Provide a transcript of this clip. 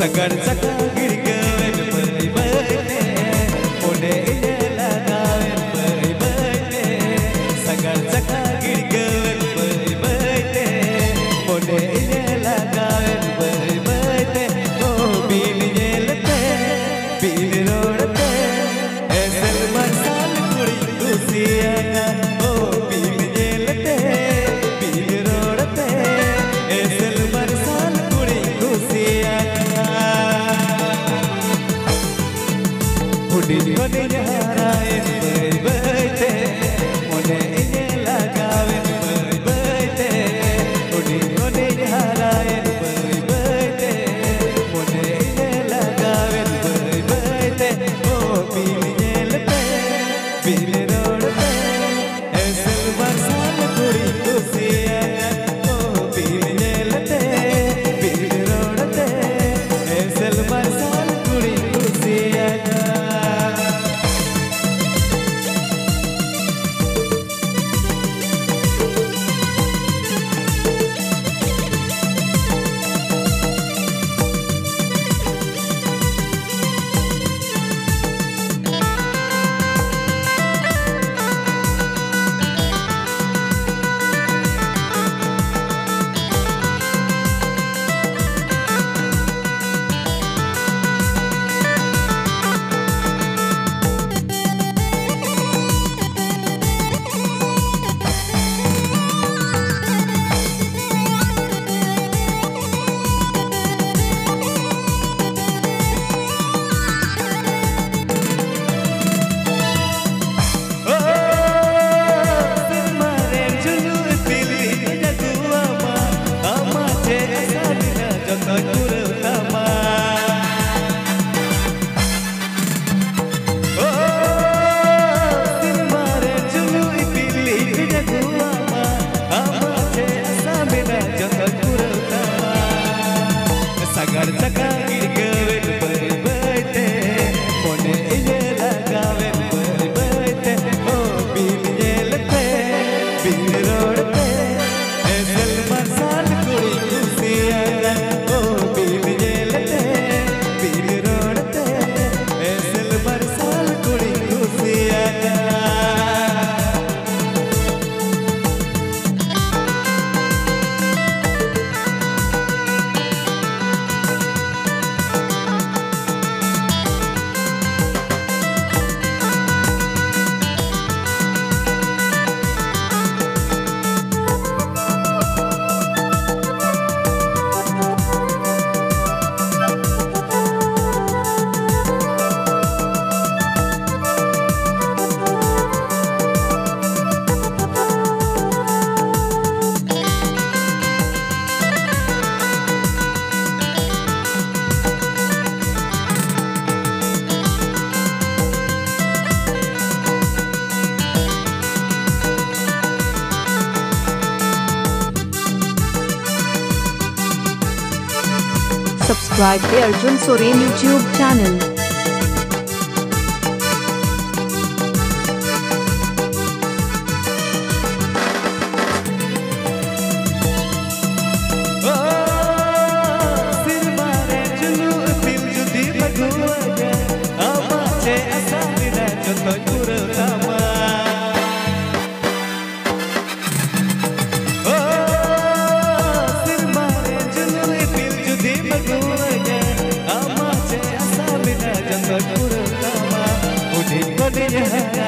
Sagar saka girgawen bai bai ne, ode ine lagawen bai bai ne. Sagar saka girgawen bai bai ne, ode ine lagawen bai bai ne. Oh bil yelte, bil rodte, esel masal kuri dusiya. Oh bil yelte, bil rodte, esel masal kuri dusiya. Kone haraen bai bai te, kone ine lagawen bai bai te. Kone haraen bai bai te, kone ine lagawen bai bai te. Oh bil yelte, bil rodte, esel masal kuri dusiya. Oh bil yelte, bil rodte, esel masal kuri dusiya. Sagar saka girgawen bai bai te, kone ine lagawen bai bai te. Oh bil yelte, bil rodte, esel masal kuri dusiya. Oh bil yelte, bil rodte, esel masal kuri dusiya. Subscribe to Arjun Soren YouTube channel. Kone